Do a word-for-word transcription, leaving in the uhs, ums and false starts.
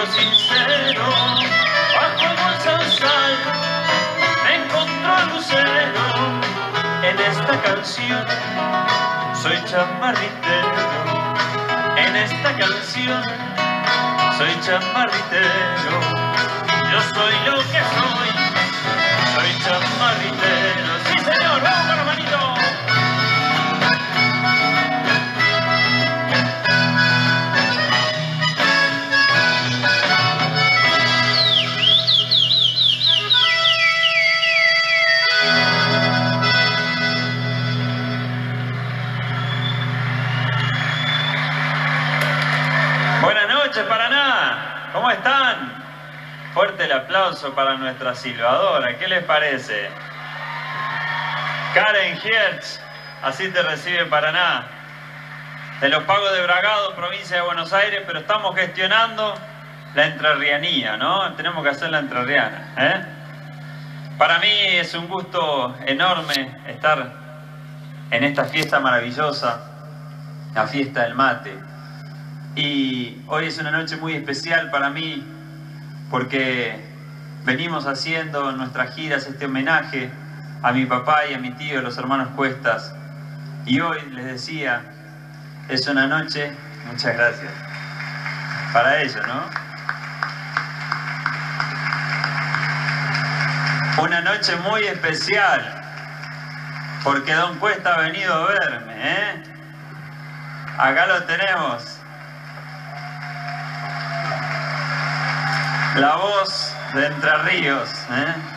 sincero, bajo el zarzal me encontró el lucero. En esta canción soy chamarritero, en esta canción soy chamarritero. Yo soy lo que soy, soy chamarritero. ¡Sí, señor! ¡Vamos con los manitos! Buenas noches, Paraná. ¿Cómo están? Fuerte el aplauso para nuestra silbadora. ¿Qué les parece? Karen Hertz, así te recibe Paraná. De los Pagos de Bragado, provincia de Buenos Aires, pero estamos gestionando la entrerrianía, ¿no? Tenemos que hacer la entrerriana, ¿eh? Para mí es un gusto enorme estar en esta fiesta maravillosa, la fiesta del mate. Y hoy es una noche muy especial para mí porque venimos haciendo en nuestras giras este homenaje a mi papá y a mi tío, los hermanos Cuestas. Y hoy, les decía, es una noche, muchas gracias, para ellos, ¿no? Una noche muy especial porque Don Cuesta ha venido a verme, ¿eh? Acá lo tenemos. La voz de Entre Ríos, ¿eh?